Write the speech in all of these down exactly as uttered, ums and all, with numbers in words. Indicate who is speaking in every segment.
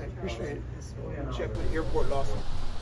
Speaker 1: Appreciate it. Check with Airport Lawson.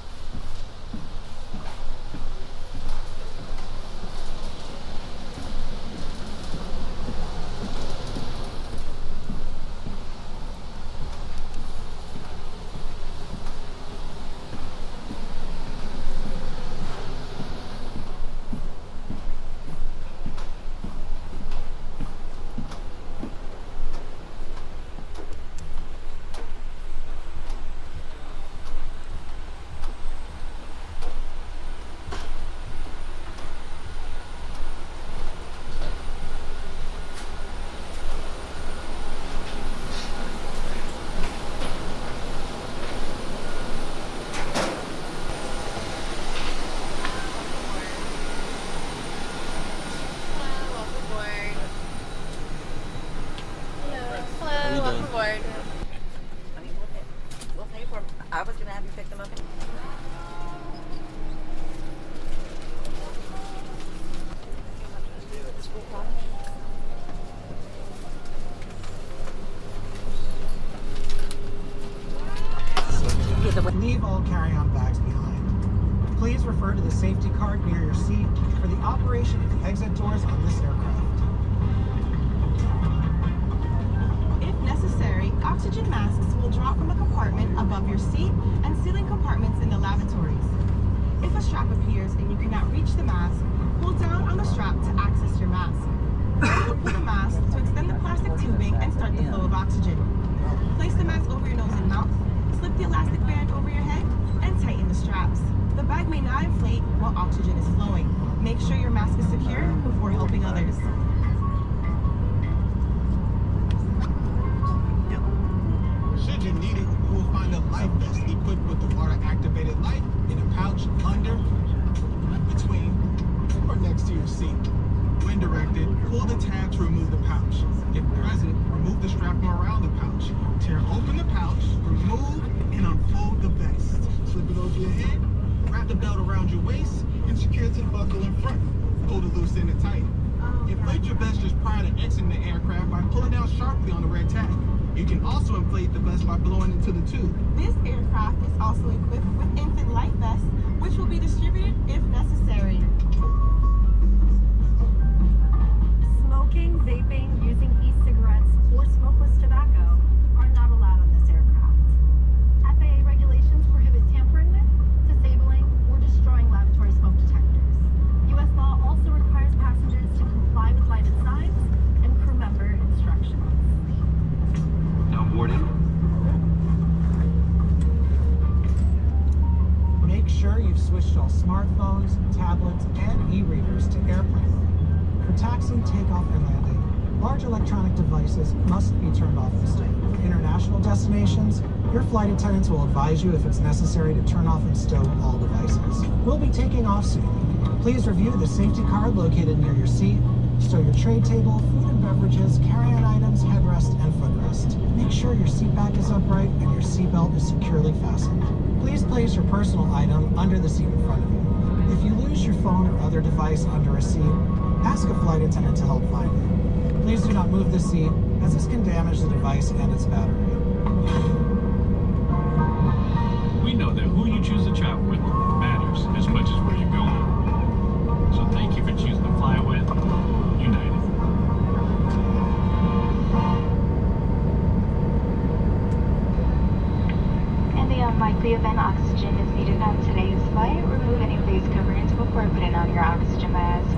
Speaker 2: I was gonna have you pick them up.
Speaker 3: Leave all carry-on bags behind. Please refer to the safety card near your seat for the operation of the exit doors on this aircraft.
Speaker 4: If necessary, oxygen masks will drop from a compartment above your seat and ceiling compartments in the lavatories. If a strap appears and you cannot reach the mask, pull down on the strap to access your mask. Then pull the mask to extend the plastic tubing and start the flow of oxygen. Place the mask over your nose and mouth, slip the elastic band over your head, and tighten the straps. The bag may not inflate while oxygen is flowing. Make sure your mask is secure before helping others.
Speaker 3: Should you need it, you will find a life vest equipped with the water-activated light in a pouch under, between, or next to your seat. When directed, pull the tab to remove the pouch. If present, remove the strap around the pouch. Tear open the pouch, remove and unfold the vest. Slip it over your head, wrap the belt around your waist, and secure it to the buckle in front. Pull the loose end and tighten. Inflate your vest just prior to exiting the aircraft by pulling down sharply on the red tag. You can also inflate the vest by blowing into the tube.
Speaker 4: This aircraft is also equipped with infant life vests, which will be distributed if necessary.
Speaker 5: Smoking, vaping, using e-cigarettes, or smokeless tobacco are not allowed on this aircraft. F A A regulations prohibit tampering with, disabling, or destroying lavatory smoke detectors. U S law also requires passengers to comply with lighted signs and crew member instructions.
Speaker 6: Now boarding.
Speaker 3: Make sure you've switched all smartphones, tablets, and e-readers to airplane mode. For taxi, takeoff, and landing, large electronic devices must be turned off and stowed. For international destinations, your flight attendants will advise you if it's necessary to turn off and stow all devices. We'll be taking off soon. Please review the safety card located near your seat. Stow your tray table, food and beverages, carry-on items, headrest, and footrest. Make sure your seat back is upright and your seatbelt is securely fastened. Please place your personal item under the seat in front of you. If you lose your phone or other device under a seat, ask a flight attendant to help find it. Please do not move the seat, as this can damage the device and its battery.
Speaker 6: We know that who you choose to travel with matters as much as where you're going. So thank you for choosing to fly with United.
Speaker 5: In the unlikely event oxygen is needed on today's flight, remove any face coverings before putting on your oxygen mask.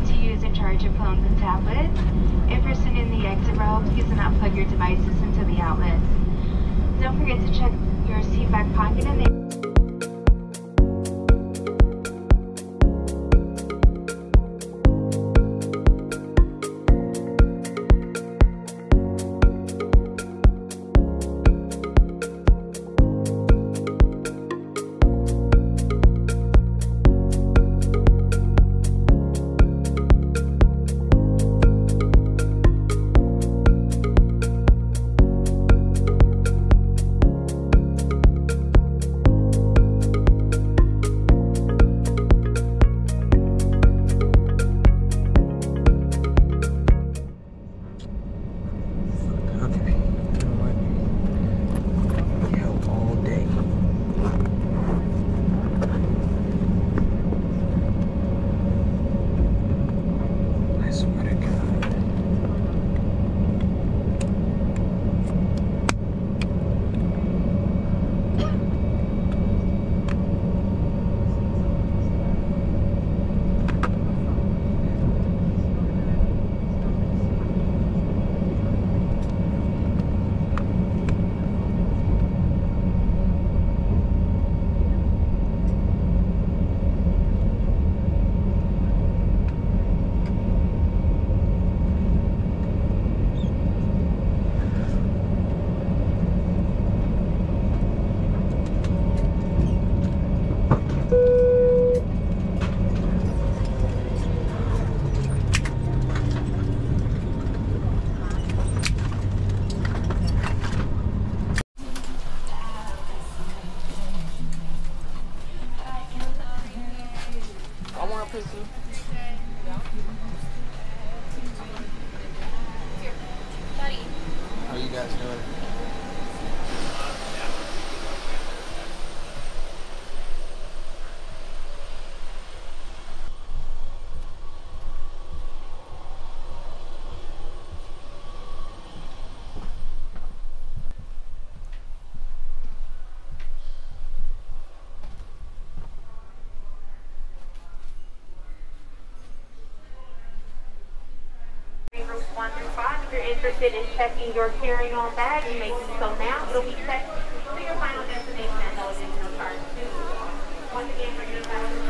Speaker 7: permitted to use and charge your phones and tablets. If you're sitting in the exit row, please do not plug your devices into the outlets. Don't forget to check your seat back pocket and the
Speaker 1: How you guys doing?
Speaker 8: Groups one through five. If you're interested in checking your carry-on bag, you may do so now. It'll be checked to your final destination at no additional charge. Once again, for your